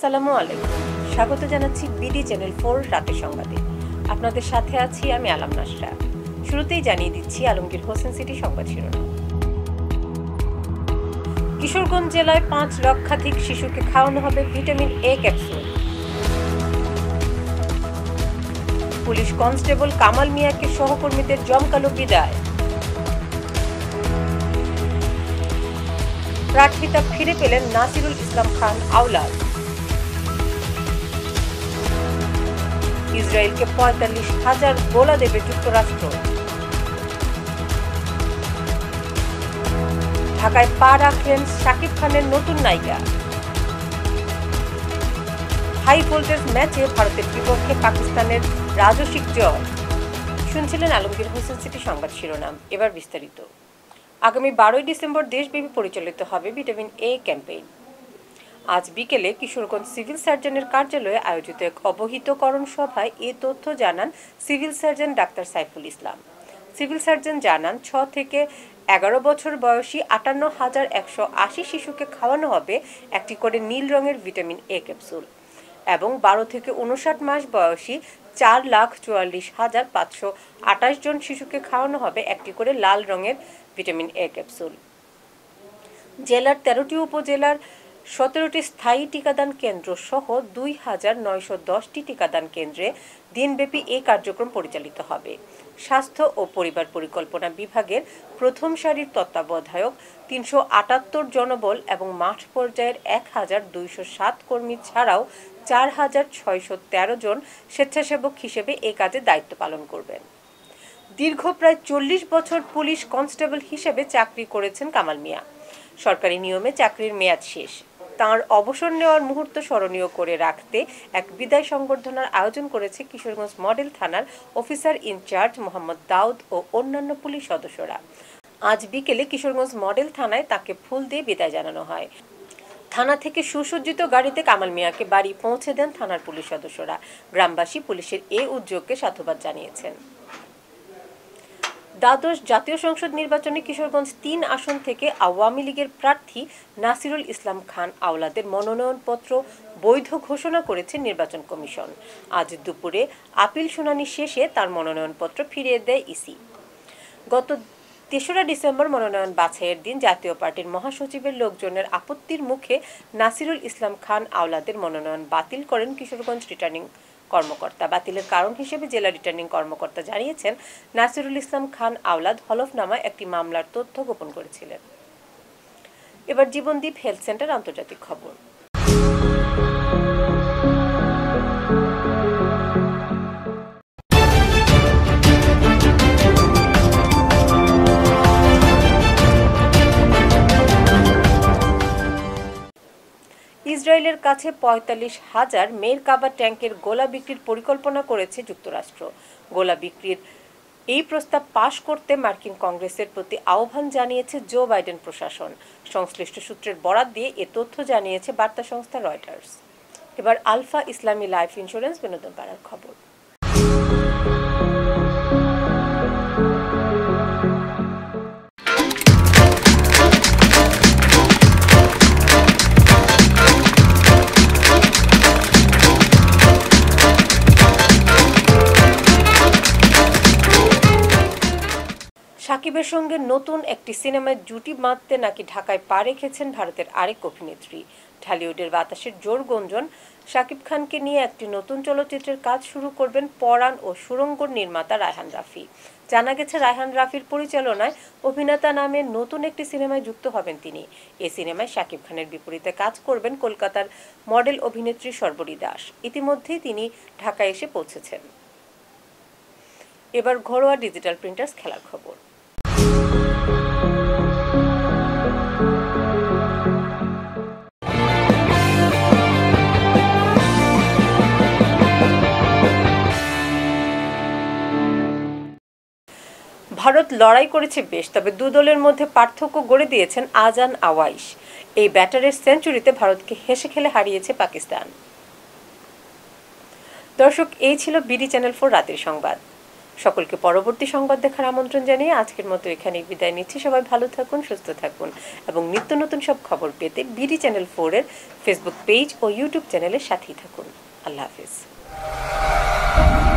আসসালামু আলাইকুম। স্বাগত জানাচ্ছি বিডি চ্যানেল 4 রাতের সংবাদে। আপনাদের সাথে আছি আমি আলম নাসরা। শুরুতেই জানিয়ে দিচ্ছি আলমগীর হোসেন সিটি সংবাদ শিরোনাম। কিশোরগঞ্জ জেলায় 5 লক্ষাধিক শিশুকে খাওয়ানো হবে vitamin A capsule. Police constable Kamal মিয়াকে সহকর্মীদের জমকালো বিদায়। প্রার্থিতা ফিরে পেলেন নাসিরুল ইসলাম খান আওলাদ। ইসরায়েলকে 45,000 গোলা দেবে যুক্তরাষ্ট্র। ঢাকায় পা রাখলেন শাকিব খানের নতুন নায়িকা। হাই ভোল্টেজ ম্যাচে ভারতের বিপক্ষে পাকিস্তানের রাজস্বিক জয়। শুনছিলেন আলমগীর হোসেন সিটি সংবাদ শিরোনাম। এবার বিস্তারিত। আগামী 12 ডিসেম্বর দেশব্যাপী পরিচালিত হবে ভিটামিন এ ক্যাম্পেইন। আজ বিকেলে কিশোরগঞ্জ সিভিল সার্জনের কার্যালয়ে আয়োজিত এক অবহিতকরণ সভায় এ তথ্য জানান civil surgeon doctor Saiful Islam. Civil surgeon জানান 6 থেকে 11 বছর বয়সী 58,180 শিশুকে খাওয়ানো হবে একটি করে নীল রঙের ভিটামিন এ ক্যাপসুল এবং 12 থেকে 59 মাস বয়সী 4,44,528 জন শিশুকে খাওয়ানো হবে একটি করে লাল রঙের ভিটামিন এ ক্যাপসুল। জেলার 13টি উপজেলার 17টি স্থায়ী টিকাদান কেন্দ্র সহ 2,910টি টিকাদান কেন্দ্রে দিনব্যাপী এই কার্যক্রম পরিচালিত হবে। স্বাস্থ্য ও পরিবার পরিকল্পনা বিভাগের প্রথম সারির তত্ত্বাবধায়ক 378 জনবল এবং মাঠ পর্যায়ের 1,207 কর্মী ছাড়াও 4,613 জন স্বেচ্ছাসেবক হিসেবে এই কাজে দায়িত্ব পালন করবেন। দীর্ঘ প্রায় 40 বছর পুলিশ কনস্টেবল হিসেবে চাকরি করেছেন কামাল মিয়া। সরকারি নিয়মে চাকরির মেয়াদ শেষ। তাঁর অবসর নেওয়ার মুহূর্ত স্মরণীয় করে রাখতে এক বিদায় সংবর্ধনার আয়োজন করেছে কিশোরগঞ্জ মডেল থানার অফিসার ইনচার্জ মোহাম্মদ দাউদ ও অন্যান্য পুলিশ সদস্যরা। আজ বিকেলে কিশোরগঞ্জ মডেল থানায় তাকে ফুল দিয়ে বিদায় জানানো হয়। থানা থেকে সুসজ্জিত গাড়িতে কামাল মিয়াকে বাড়ি পৌঁছে দেন থানার পুলিশ সদস্যরা। গ্রামবাসী পুলিশের এই উদ্যোগকে সাধুবাদ জানিয়েছেন। দ্বাদশ জাতীয় সংসদ নির্বাচনে কিশোরগঞ্জ 3 আসন থেকে আওয়ামী লীগের প্রার্থী নাসিরুল ইসলাম খান আওলাদের মনোনয়নপত্র বৈধ ঘোষণা করেছে নির্বাচন কমিশন। আজ দুপুরে আপিল শুনানি শেষে তার মনোনয়নপত্র ফিরিয়ে দেয় ইসি। গত 3রা ডিসেম্বর মনোনয়ন বাছাইয়ের দিন জাতীয় পার্টির মহাসচিবের লোকজনের আপত্তির মুখে নাসিরুল ইসলাম খান আওলাদের মনোনয়ন বাতিল করেন কিশোরগঞ্জ রিটার্নিং কর্মকর্তা। বাতিলের কারণ হিসেবে জেলা রিটার্নিং কর্মকর্তা জানিয়েছেন, নাসিরুল ইসলাম খান আওলাদ হলফনামায় একটি মামলার তথ্য গোপন করেছিলেন। এবার জীবনদীপ হেলথ সেন্টার আন্তর্জাতিক খবর। ইসরায়েলের কাছে 45,000 মেরকাবা ট্যাঙ্কের গোলা বিক্রির পরিকল্পনা করেছে যুক্তরাষ্ট্র। গোলা বিক্রির এই প্রস্তাব পাশ করতে মার্কিন কংগ্রেসের প্রতি আহ্বান জানিয়েছে জো বাইডেন প্রশাসন। সংশ্লিষ্ট সূত্রের বরাত দিয়ে এ তথ্য জানিয়েছে বার্তা সংস্থা রয়টার্স। এবার আলফা ইসলামী লাইফ ইন্স্যুরেন্স বিনোদন পাড়ার খবর। সাকিবের সঙ্গে নতুন একটি সিনেমায় জুটি বাঁধতে নাকি ঢাকায় পা রেখেছেন ভারতের আরেক অভিনেত্রী। ঢালিউডের বাতাসের জোর গুঞ্জন, সাকিব খানকে নিয়ে একটি নতুন চলচ্চিত্রের কাজ শুরু করবেন পরাণ ও সুরঙ্গর নির্মাতা রায়হান রাফি। জানা গেছে, রায়হান রাফির পরিচালনায় অভিনেতা নামে নতুন একটি সিনেমায় যুক্ত হবেন তিনি। এই সিনেমায় সাকিব খানের বিপরীতে কাজ করবেন কলকাতার মডেল অভিনেত্রী শর্বরী দাস। ইতিমধ্যেই তিনি ঢাকায় এসে পৌঁছেছেন। এবার ঘরোয়া ডিজিটাল প্রিন্টার্স খেলার খবর। ভারত লড়াই করেছে বেশ, তবে দু দলের মধ্যে পার্থক্য গড়ে দিয়েছেন আজান আওয়াইশ। এই ব্যাটারের সেঞ্চুরিতে ভারতকে হেসে খেলে হারিয়েছে পাকিস্তান। দর্শক, এই ছিল বিডি চ্যানেল 4 রাতের সংবাদ। সকলকে পরবর্তী সংবাদ দেখার আমন্ত্রণ জানিয়ে আজকের মতো এখানেই বিদায় নিচ্ছি। সবাই ভালো থাকুন, সুস্থ থাকুন এবং নিত্য নতুন সব খবর পেতে বিডি চ্যানেল 4 এর ফেসবুক পেজ ও ইউটিউব চ্যানেলের সাথেই থাকুন। আল্লাহ হাফিজ।